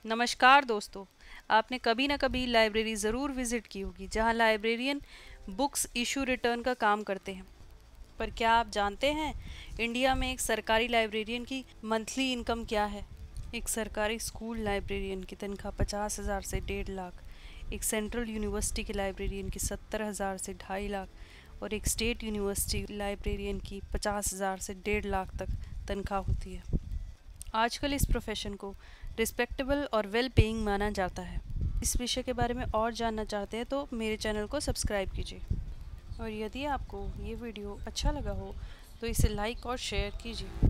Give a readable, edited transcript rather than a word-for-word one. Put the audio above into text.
नमस्कार दोस्तों। आपने कभी ना कभी लाइब्रेरी ज़रूर विज़िट की होगी जहां लाइब्रेरियन बुक्स इशू रिटर्न का काम करते हैं। पर क्या आप जानते हैं इंडिया में एक सरकारी लाइब्रेरियन की मंथली इनकम क्या है? एक सरकारी स्कूल लाइब्रेरियन की तनख्वाह 50,000 से 1.5 लाख, एक सेंट्रल यूनिवर्सिटी के लाइब्रेरियन की 70,000 से 2.5 लाख और एक स्टेट यूनिवर्सिटी लाइब्रेरियन की 50,000 से 1.5 लाख तक तनख्वाह होती है। आजकल इस प्रोफेशन को रिस्पेक्टेबल और वेल पेइंग माना जाता है। इस विषय के बारे में और जानना चाहते हैं तो मेरे चैनल को सब्सक्राइब कीजिए, और यदि आपको ये वीडियो अच्छा लगा हो तो इसे लाइक और शेयर कीजिए।